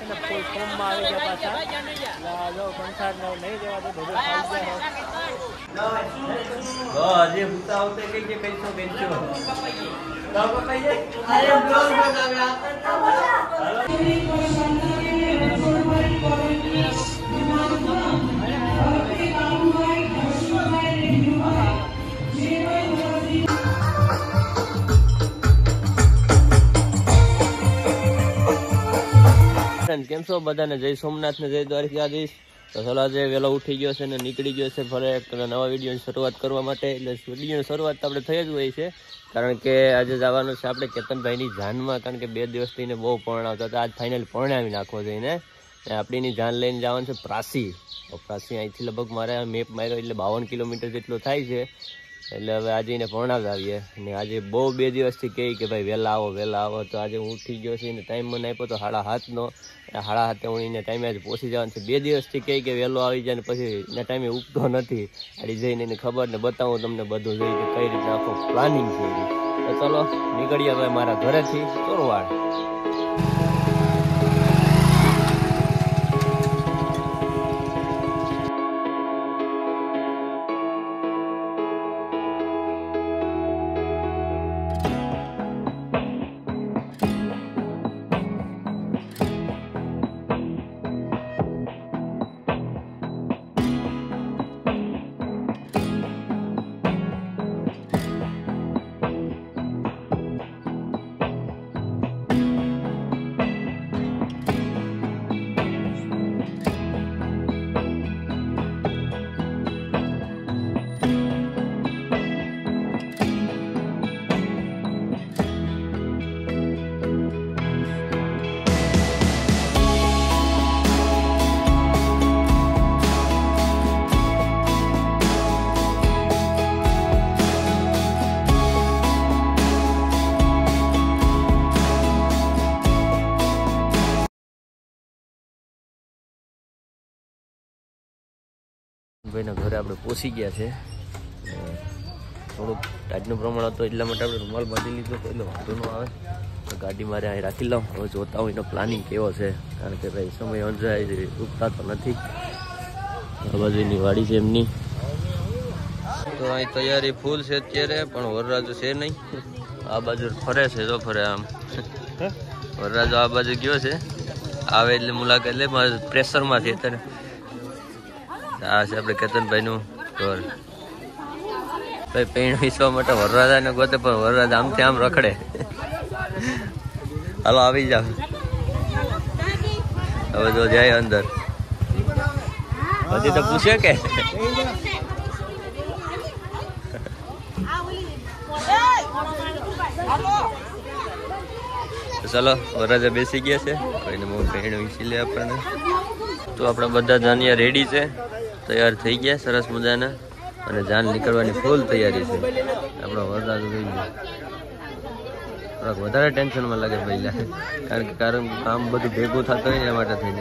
ફૂલ ફોર્મમાં આવી ગયા પાછા જો કંસારનો નહીં જવા તો બધું હજી ભૂતા આવતે કઈ છે કઈ છો કેમ છો બધાને જય સોમનાથ ને જય દ્વારકાધીશ તો ચાલો આજે વહેલો ઉઠી ગયો છે ને નીકળી ગયો છે ફરે એક નવા વિડીયોની શરૂઆત કરવા માટે એટલે વિડીયોની શરૂઆત આપણે થઈ જ હોય છે કારણ કે આજે જવાનું છે આપણે કેતનભાઈની જાનમાં કારણ કે 2 દિવસથી ને બહુ પરણાવતા હતા આજ ફાઇનલ પરણાવી નાખવો જઈને આપણીની જાન લઈને જવાનું છે પ્રાસી અહીંથી લગભગ મારે મેપ માર્યો એટલે 52 કિલોમીટર જેટલો થાય છે એટલે હવે આજે એને પરણાવી આવીએ અને આજે બહુ 2 દિવસથી કહે કે ભાઈ વહેલા આવો તો આજે હું ઉઠી ગયો છે એને ટાઈમ મને આપ્યો તો 7:30નો 7:30 હું એને ટાઈમે આજે પહોંચી જવાનું છે 2 દિવસથી કહે કે વહેલો આવી જાય ને પછી એના ટાઈમે ઉઠતો નથી આડી જઈને એને ખબર ને બતાવું તમને બધું જોઈ કે કઈ રીતે આખો પ્લાનિંગ છે તો ચલો નીકળીએ હવે મારા ઘરેથી ચોરવાડ ભાઈના ઘરે આપણે પહોંચી ગયા છે થોડુંક ટાઈટનું પ્રમાણ હતું એટલા માટે આપણે રૂમાલ બાંધી લીધો તો એટલે વાંધો ન આવે તો ગાડી મારે અહીં રાખી લઉં હવે જોતા હું એનો પ્લાનિંગ કેવો છે કારણ કે ભાઈ સમય અંજાય રૂકતા તો નથી આ બાજુની વાડી છે એમની તો અહીં તૈયારી ફૂલ છે અત્યારે પણ વરરાજો છે નહીં આ બાજુ ફરે છે તો ફરે આમ વરરાજો આ બાજુ ગયો છે આવે એટલે મુલાકાત લે મારે પ્રેશરમાં છે અત્યારે આ છે આપણે કેતનભાઈનું ઘર ભાઈ પેણ વીસવા માટે વરરાજાને ગોતે પણ વરરાજા આમથી આમ રખડે હાલો આવી જાવ હવે જો જાય અંદર હજી તો પૂછે કે ચાલો વરરાજા બેસી ગયા છે કોઈને બહુ પેણ વીસી લે આપણને તો આપણા બધા જાનિયા રેડી છે તૈયાર થઈ ગયા સરસ મજાના અને જાન નીકળવાની ફૂલ તૈયારી છે આપણો વરસાદ થઈ ગયો થોડાક વધારે ટેન્શનમાં લાગે પહેલા કારણ કે કામ બધું ભેગું થતું હોય ને એ માટે થઈને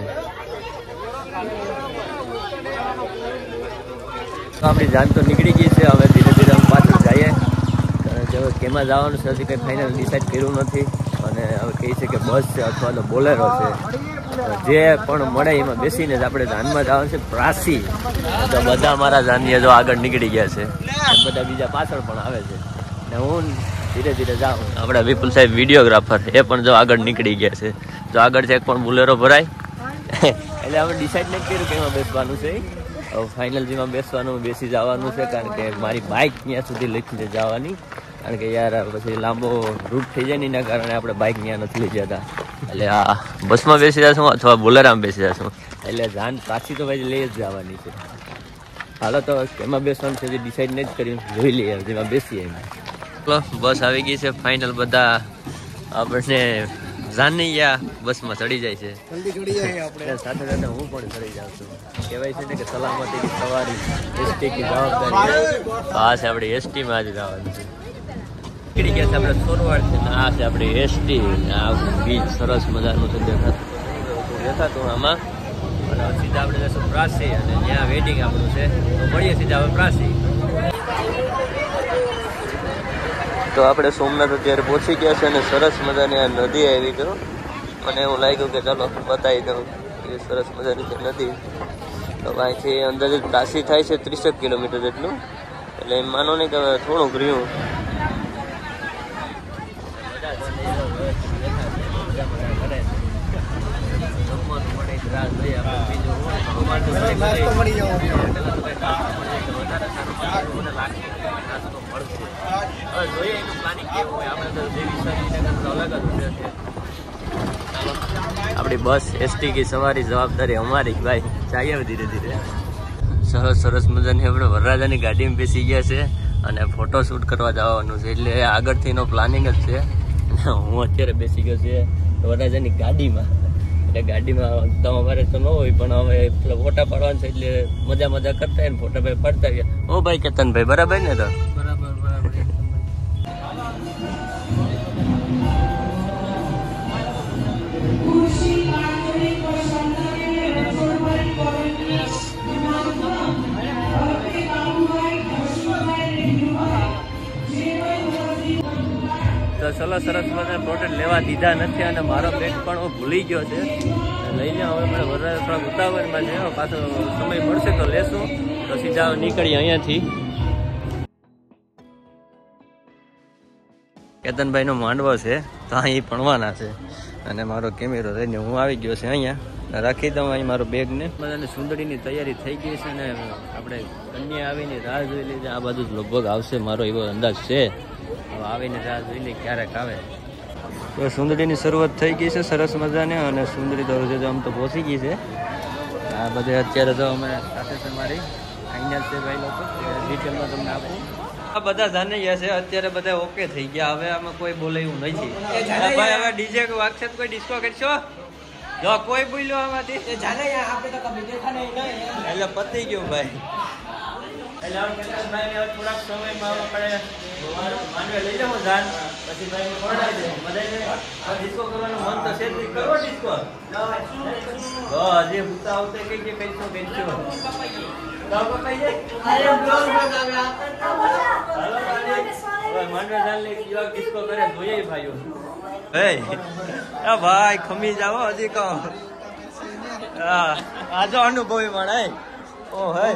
તો આપણી જાન તો નીકળી ગઈ છે હવે ધીરે ધીરે અમે પાછળ જઈએ કારણ કે હવે કેમાં જવાનું છે હજી કંઈ ફાઇનલ ડિસાઇડ કર્યું નથી અને હવે કહે છે કે બસ છે અથવા તો બોલેરો છે જે પણ મળે એમાં બેસીને જ આપણે જાનમાં જવાનું છે પ્રાસી તો બધા મારા જાનીએ જો આગળ નીકળી ગયા છે બધા બીજા પાછળ પણ આવે છે ને હું ધીરે ધીરે જાઉં આપણા વિપુલ સાહેબ વિડીયોગ્રાફર એ પણ જો આગળ નીકળી ગયા છે જો આગળ છે એક પણ બુલેરો ભરાય એટલે આપણે ડિસાઇડ નથી કર્યું કે એમાં બેસવાનું છે હવે ફાઇનલ જેમાં બેસવાનું બેસી જવાનું છે કારણ કે મારી બાઇક ત્યાં સુધી લઈને જવાની કારણ કે યાર પછી લાંબો રૂટ થઈ જાય ને એના કારણે આપણે બાઇક ત્યાં નથી લઈ જતા એટલે આ બસમાં બેસી જશું અથવા બોલેરામાં બેસી જશું એટલે જાન પાછી તો ભાઈ લઈ જ જવાની છે હાલો તો એમાં બેસવાનું છે જે ડિસાઇડ નથી કર્યું જોઈ લઈએ જેમાં બેસીએ એમ ચલો બસ આવી ગઈ છે ફાઇનલ બધા આપણને જાનૈયા બસમાં ચડી જાય છે સાથે સાથે હું પણ ચડી જાઉં છું કહેવાય છે ને કે સલામતીની સવારી એસટીની જવાબદારી આ છે આપણે એસટીમાં જ જવાનું છે નીકળી ગયા છે આપણે સોરવાડ છે ને આ છે આપણી એસટી આ બીચ સરસ મજાનું છે દેખાતું આમાં અને સીધા આપણે જશું પ્રાસી અને ત્યાં વેડિંગ આપણું છે તો મળીએ સીધા હવે પ્રાસી તો આપણે સોમનાથ અત્યારે પહોંચી ગયા છે અને સરસ મજાની આ નદી આવી ગયો મને એવું લાગ્યું કે ચાલો બતાવી દઉં એ સરસ મજાની છે નદી. તો અહીંથી અંદાજે પ્રાસી થાય છે 30 કિલોમીટર જેટલું, એટલે એમ માનો નહીં કે થોડુંક રહ્યું. આપણી બસ એસટી की સવારી જવાબદારી અમારી ભાઈ. ચાઈએ ધીરે ધીરે. સરસ સરસ મજાની આપણે વરરાજાની ગાડીમાં બેસી ગયા છે અને ફોટોશૂટ કરવા જવાનું છે, એટલે આગળથી એનો પ્લાનિંગ જ છે. હું અત્યારે બેસી ગયો છે વરરાજાની ગાડીમાં. એટલે ગાડીમાં તો અમારે તો ન હોય, પણ હવે ફોટા પાડવાનું છે એટલે મજા મજા કરતા ને ફોટા ભાઈ પાડતા ગયા. ઓ ભાઈ કેતનભાઈ બરાબર ને? તો બરાબર બરાબર. તો ચલો સરસ મને પ્રોટેક્ટ લેવા દીધા નથી અને મારો બેગ પણ હું ભૂલી ગયો છે. લઈને હવે આપણે વરરાજ થોડાક ઉતાવળમાં છે, પાછો સમય મળશે તો લેશું. તો સીધા નીકળીએ અહીંયાથી. કેતનભાઈનો માંડવો છે તો અહીં ભણવાના છે અને મારો કેમેરો લઈને હું આવી ગયો છે અહીંયા. રાખી દઉં અહીં મારો બેગને. બધાને સુંદરીની તૈયારી થઈ ગઈ છે ને આપણે કન્યા આવીને રાહ જોઈ લીધી. આ બાજુ લગભગ આવશે મારો એવો અંદાજ છે. આવીને રાહ જોઈ લે ક્યારેક આવે. તો સુંદરીની શરૂઆત થઈ ગઈ છે સરસ મજાને, અને સુંદરી તો આમ તો પહોંચી ગઈ છે. આ બધે અત્યારે તો અમે સાથે છે મારી અહીંયા છે ભાઈ લોકો, ડિટેલમાં તમને આપું. આ બધા જાણી ગયા છે અત્યારે, બધા ઓકે થઈ ગયા. હવે આમાં કોઈ બોલે એવું નથી ભાઈ. હવે ડીજે વાગશે તો કોઈ ડિસ્કો કરશો? જો કોઈ બોલ્યો આમાંથી એટલે પતી ગયું ભાઈ. એટલે થોડાક સમયમાં આપણે માંડવે લઈ જાઉં જાન, પછી ભાઈ પડાવી દે. બધાને ડિસ્કો કરવાનું મન તો છે જ, કરો ડિસ્કો. હજી ભૂતા આવતે કઈ કે કઈશું માંડવે જાન લઈ ડિસ્કો કરે જોઈએ ભાઈઓ. ભાઈ ખમી જાઓ હજી કહો. હા આજો અનુભવી મળે. ઓ હે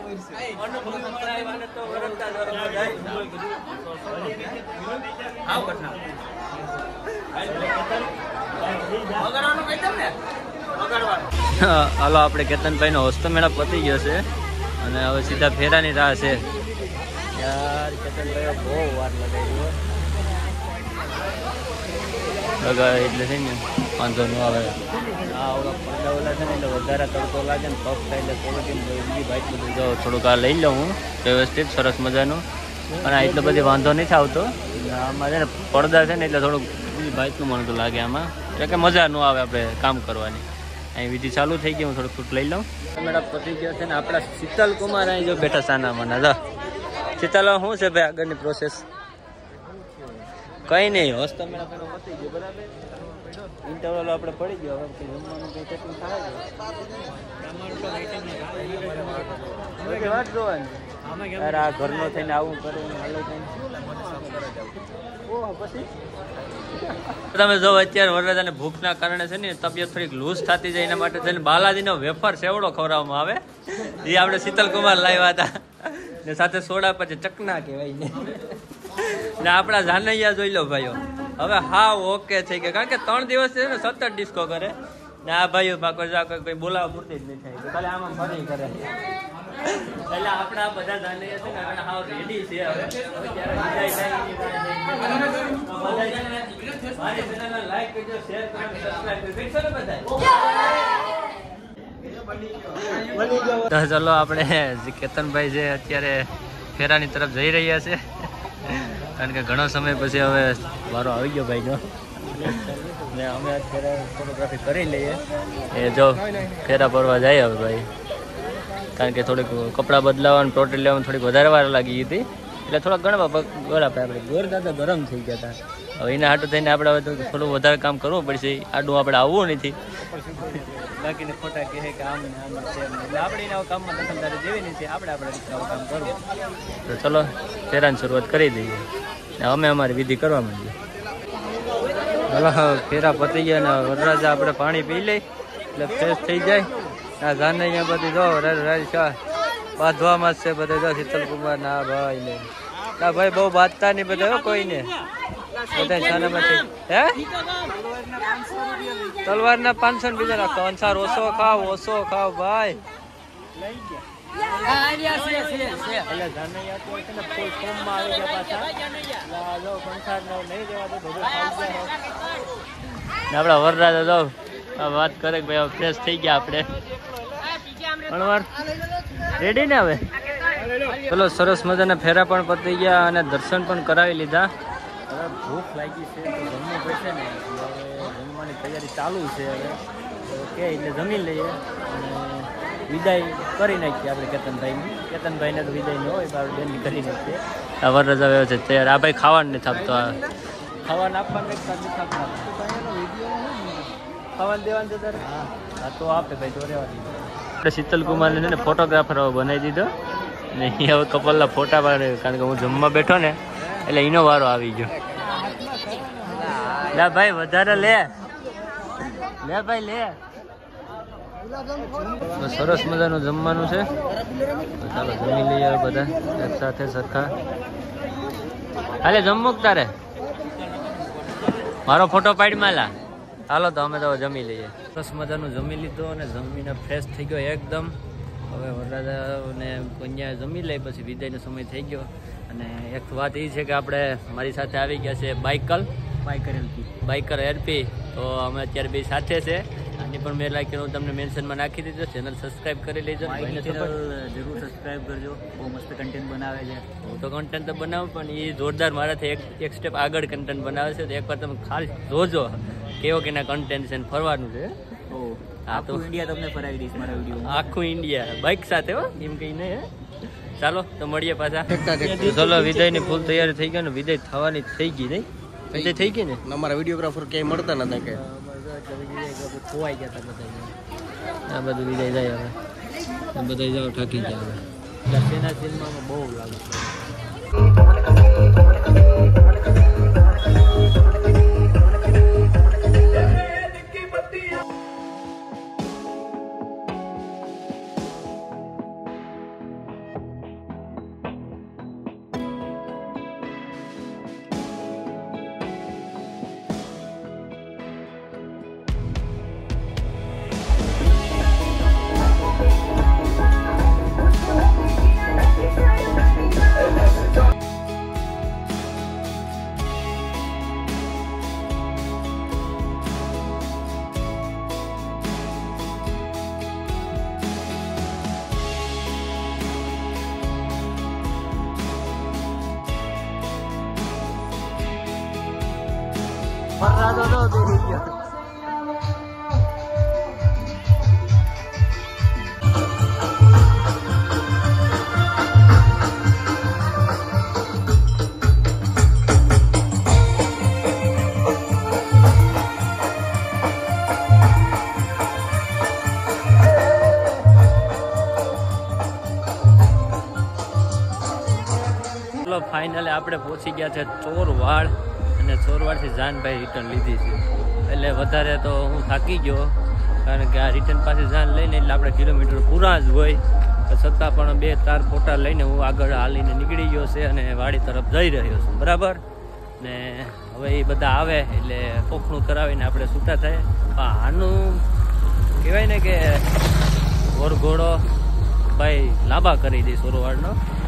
હાલો આપણે કેતનભાઈ નો હસ્તમેળા પતી ગયો છે અને હવે સીધા ફેરાની રાહ છે. યાર કેતનભાઈ બહુ વાર લગાવી એટલે છે ને વાંધો ન આવે. આ ઓલા પડદા ઓલા છે ને એટલે વધારે તડકો લાગે ને પગ થાય એટલે ક્વોલિટી બીજી બાઇક બધું જો થોડુંક આ લઈ લઉં હું વ્યવસ્થિત સરસ મજાનું. અને એટલો બધી વાંધો નથી આવતો. આમાં છે ને પડદા છે ને એટલે થોડુંક બીજી બાઇકનું મને તો લાગે આમાં, એટલે કે મજા ન આવે આપણે કામ કરવાની. અહીં વિધિ ચાલુ થઈ ગઈ, હું થોડુંક ફૂટ લઈ લઉં. મેડમ પતી ગયો છે ને આપણા શીતલ કુમાર અહીં જો બેઠા સાના મને. શીતલ શું છે ભાઈ આગળની પ્રોસેસ? કઈ નહીં, હસ્તો મેળા પેલો પતી ગયો બરાબર. ઇન્ટરવલ આપણે પડી ગયો, હવે જમવાનું કંઈ કેટલું થાય છે વાત જોવાની. યાર આ ઘરનો થઈને આવું કરે હાલો થઈને પછી તમે જો અત્યારે વરરાજાને ભૂખના કારણે છે ને તબિયત થોડીક લૂઝ થતી જાય, એના માટે થઈને બાલાજીનો વેફર સેવડો ખવડાવવામાં આવે. એ આપણે શીતલ કુમાર લાવ્યા હતા ને સાથે સોડા પછી ચકના કહેવાય ને આપણા જાનૈયા જોઈ લો ભાઈઓ. હવે હા ઓકે થઈ ગયા, કારણ કે 3 દિવસ છે ને સતત ડિસ્કો કરે ને આ ભાઈઓ કોઈ બોલાવા પૂરતી જ નહીં થાય, ખાલી આમાં ફરી કરે. એટલે આપણા બધા જાનૈયા છે ને હાવ રેડી છે. હવે ત્યારે મારી ચેનલને લાઈક કરજો, શેર કરજો, સબસ્ક્રાઇબ કરજો ને બધા. તો ચલો આપણે કેતનભાઈ છે અત્યારે ફેરાની તરફ જઈ રહ્યા છે, કારણ કે ઘણો સમય પછી હવે વારો આવી ગયો ભાઈનો ને અમે અત્યારે ફોટોગ્રાફી કરી લઈએ. એ જો ફેરા ભરવા જાય હવે ભાઈ, કારણ કે થોડીક કપડાં બદલાવાનું પ્રોટેલ લેવાનું થોડીક વધારે વાર લાગી હતી, એટલે થોડાક ગળા આપણે ગોર દાદા ગરમ થઈ ગયા હતા. હવે એના હાટું થઈને આપણે હવે થોડું વધારે કામ કરવું પડશે. આડું આપણે આવવું નથી, બાકીને ખોટા કહે કે આમ ને આમ છે, એટલે આપણે એના કામમાં દખલદારી જેવી નથી, આપણે રીતના કામ કરવું. તો ચલો ફેરાની શરૂઆત કરી દઈએ, અમે અમારી વિધિ કરવા માંડીએ. ફેરા પતી ગયા ને વરરાજા આપણે પાણી પી લઈ એટલે ફ્રેશ થઈ જાય. આ જાને અહીંયા બધી જો બાંધવામાં જ છે બધા. જો શીતલકુમાર ના ભાઈ ને ના ભાઈ બહુ બાંધતા નહીં બધા કોઈને બધા છાનામાંથી. હે તલવાર ના 500 બીજા રાખો. અંસાર ઓછો ખાવ ભાઈ. આપડા વરરાજા જાવ વાત કરે કે ભાઈ ફ્રેશ થઈ ગયા આપણે. રેડી ને હવે ચલો સરસ મજાના ફેરા પણ પતી ગયા અને દર્શન પણ કરાવી લીધા. હવે ભૂખ લાગી છે તો જમવું પડશે ને. જમવાની તૈયારી ચાલુ છે હવે. ઓકે એટલે જમી લઈએ અને વિદાય કરી નાખીએ આપણે કેતનભાઈને તો વિદાય ન હોય પણ બેનની કરી નાખીએ. આ વરરાજા આવ્યો છે તૈયાર. આ ભાઈ ખાવાનું નથી આપતો. ખાવાનું આપવાનું ખાવાનું દેવાનું છે તારે. હા તો આપે ભાઈ તો રહેવા દીધો. આપણે શીતલકુમારને છે ને ફોટોગ્રાફર બનાવી દીધો ને હવે કપલના ફોટા પાડે. કારણ કે હું જમવા બેઠો ને એટલે એનો વારો આવી ગયો. લે ભાઈ વધારે લે ભાઈ લે. સરસ મજાનું જમવાનું છે. ચાલો જમી લઈએ બધા એક સાથે સરખા. હાલે જમવું તારે મારો ફોટો પાડી માલા. હાલો તો અમે તો જમી લઈએ. સરસ મજાનું જમી લીધું અને જમીને ફ્રેશ થઈ ગયો એકદમ. હવે વરરાજાને કન્યા જમી લઈ પછી વિદાયનો સમય થઈ ગયો. અને એક વાત એ છે કે આપણે મારી સાથે આવી ગયા છે બાઇકર એલપી. તો અમે અત્યારે બે સાથે છે. આની પણ મેં લાઈક હું તમને મેન્શનમાં નાખી દીધો. ચેનલ સબસ્ક્રાઈબ કરી લેજો. જરૂર સબસ્ક્રાઈબ કરજો. બહુ મસ્ત કન્ટેન્ટ બનાવે છે. હું તો કન્ટેન્ટ તો બનાવું પણ એ જોરદાર મારાથી એક સ્ટેપ આગળ કન્ટેન્ટ બનાવે છે. તો એકવાર તમે ખાલી જોજો કેવો કે ના કન્ટેન્ટ છે. ફરવાનું છે. આખું ઇન્ડિયા તમને ફરાવી દઈશ મારા વિડીયો. આખું ઇન્ડિયા બાઇક સાથે હો એમ કઈ નહીં. ચાલો તો મળીએ પાછા. ચલો વિદાયની ફૂલ તૈયારી થઈ ગઈ ને વિદાય થવાની થઈ ગઈ. નહીં વિદાય થઈ ગઈ ને. અમારા વિડીયોગ્રાફર ક્યાંય મળતા નતા કે ખોવાઈ ગયા હતા બધા. આ બધું વિદાય જાય હવે. બધા જાઓ ઠાકી જાય હવે. સેના સિનેમામાં બહુ લાગે છે. ફાઇનલી આપણે પહોંચી ગયા છે ચોરવાડ. અને ચોરવાડથી જાનભાઈ રિટર્ન લીધી છે. એટલે વધારે તો હું થાકી ગયો કારણ કે આ રિટર્ન પાસે જાન લઈને એટલે આપણે કિલોમીટર પૂરા જ હોય. છતાં પણ 2-4 ફોટા લઈને હું આગળ હાલીને નીકળી ગયો છે અને વાડી તરફ જઈ રહ્યો છું. બરાબર ને હવે એ બધા આવે એટલે પોખણું કરાવીને આપણે છૂટા થાય. આનું કહેવાય ને કે વરઘોડો ભાઈ લાંબા કરી દઈશ ચોરવાડનો.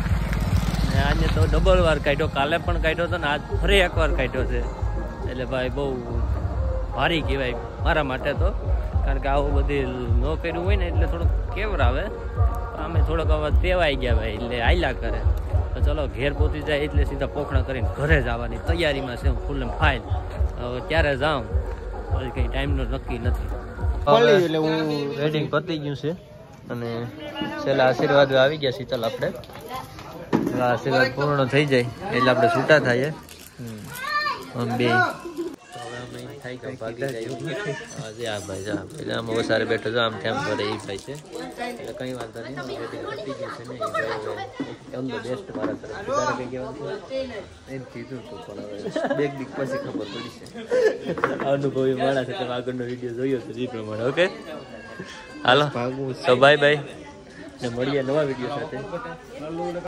આજે તો ડબલ વાર કાઢ્યો. કાલે પણ કાઢ્યો હતો ને આજ ફરી એકવાર કાઢ્યો છે. એટલે ભાઈ બહુ ભારી કહેવાય મારા માટે તો. કારણ કે આવું બધી ન કર્યું હોય ને એટલે થોડુંક કેવર આવે. અમે થોડોક હવે ટેવાઈ ગયા ભાઈ એટલે આયલા કરે. તો ચલો ઘેર પહોંચી જાય એટલે સીધા પોખણા કરીને ઘરે જવાની તૈયારીમાં છે. હું ફૂલ ફાઇલ હવે ક્યારે જાઉં પછી કંઈ ટાઈમનો નક્કી નથી. એટલે હું રેડિંગ પતી ગયું છે અને છેલ્લા આશીર્વાદ આવી ગયા શીતલ. આપણે આશીર્વાદ પૂર્ણ થઈ જાય એટલે આપણે છૂટા થાય બે. ભાઈ જા આમ ઓસારે બેઠો છો આમ તેમ કરે એ ભાઈ છે. એટલે કંઈ વાંધો નહીં, વેટિંગ પતી ગયું છે ને ઓન ધ બેસ્ટ મારા તરફથી. તારે કંઈ કહેવાનું છે? એમ કીધું હતું પણ હવે બે વીક પછી ખબર પડી છે. અનુભવી માણસ છે, તમે આગળનો વિડીયો જોયો તો એ પ્રમાણે. ઓકે હાલો તો બાય બાય ને મળીએ નવા વિડીયો સાથે.